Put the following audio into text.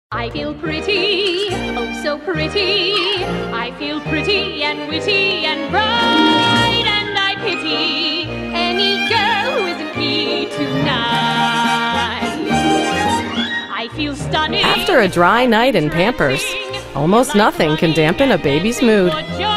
I feel pretty, oh so pretty. I feel pretty and witty and bright, and I pity any girl who isn't me tonight. I feel stunning. After a dry night in Pampers, almost nothing can dampen a baby's mood.